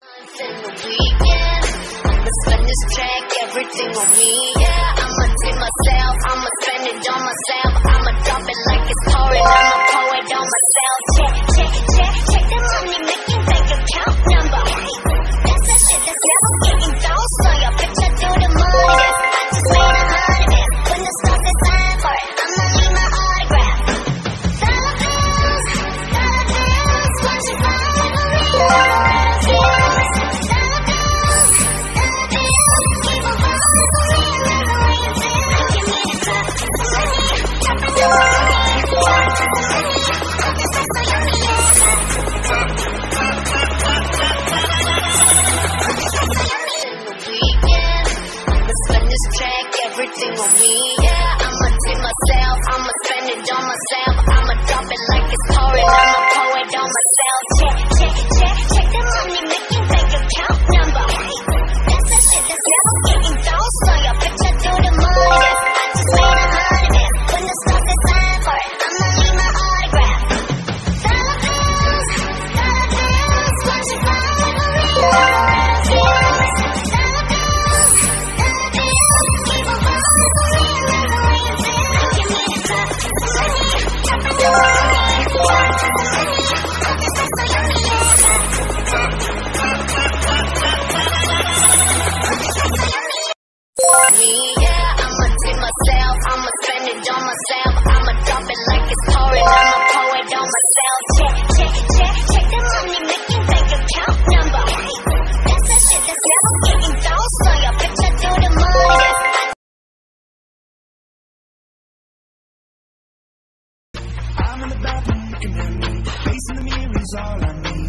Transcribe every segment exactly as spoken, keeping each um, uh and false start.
In the weekend, I'ma spend this track, everything on me. Yeah, I'ma take myself, I'ma spend it on myself. I'ma drop it like it's pouring, I'ma pour it on myself. Check, check, check, check the money making bank account number. That's the shit that's never getting thrown. So your picture do the money. I just made a hundred bands. When the stars is signed for it, I'ma leave my autograph. Dollar bills, dollar bills, what you find for real? Everything on me, yeah, I'ma take myself, I'ma spend it on myself, I'ma drop it like it's pouring, I'ma pour it on myself. Check, check, check, check the money making bank account number. That's the shit that's never getting thrown. So your picture do the money. I just made a hundred bands. When the stars is signed for it, I'ma leave my autograph. Dollar bills, dollar bills, what you find for real? Yeah, I'ma take myself, I'ma spend it on myself, I'ma drop it like it's pouring, I'ma pour it on myself. Check, check, check, check the money making bank account number. That's the shit that's never getting thrown. So your picture do the money. I'm in the bathroom looking at me, facing the mirror is all I need.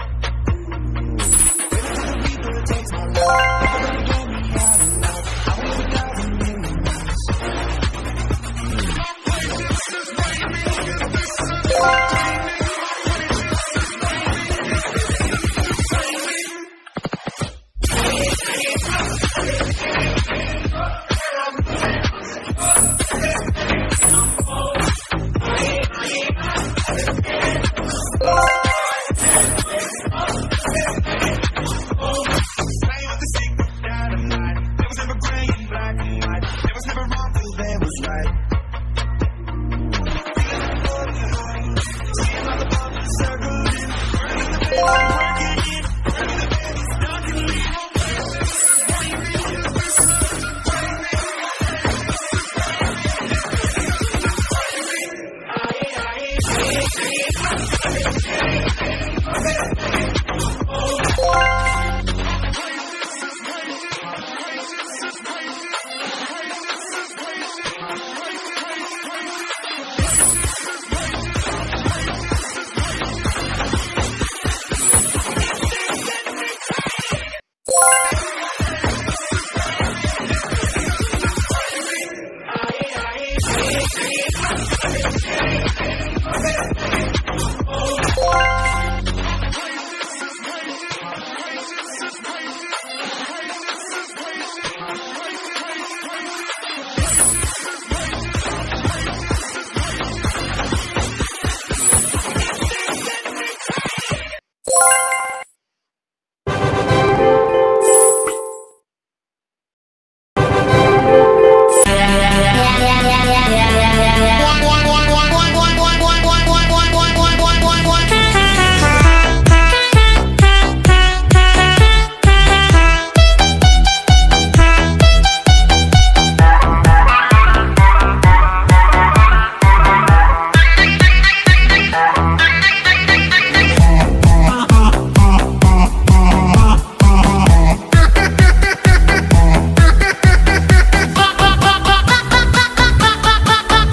Waiting for the beat that takes my life. Never gonna get me out of life. I want a thousand million miles. This is raining, this is raining.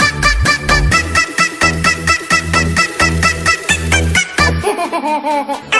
Ha ha ha ha.